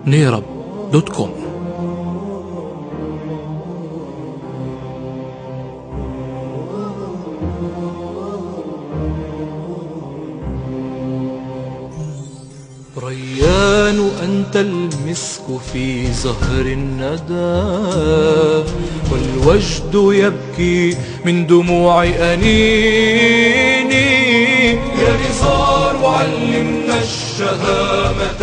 nerab.com. ريان أنت المسك في زهر الندى، والوجد يبكي من دموع أنيني. يا نزار علمنا الشهامة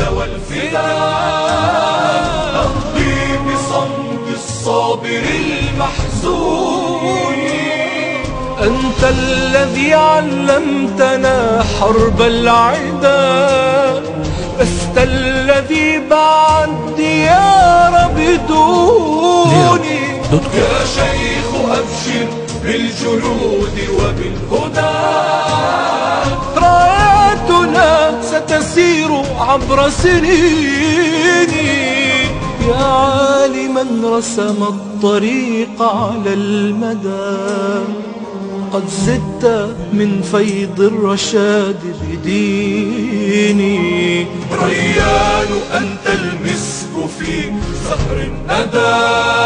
والفداء، نقضي بصمت الصابر المحزون. أنت الذي علمتنا حرب العدا، لست الذي بعد ديار بدوني. يا شيخ أبشر بالجنود وبالهدى، راياتنا ستسير عبر سنيني. يا عالما رسم الطريق على المدى، قد زدت من فيض الرشاد بديني. ريان أنت المسك في زهر الندى،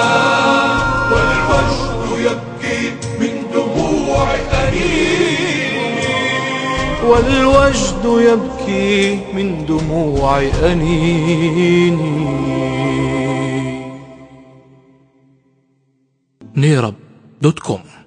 والوجد يبكي من دموع أنيني. والوجد يبكي من دموع أنيني. nerab.com.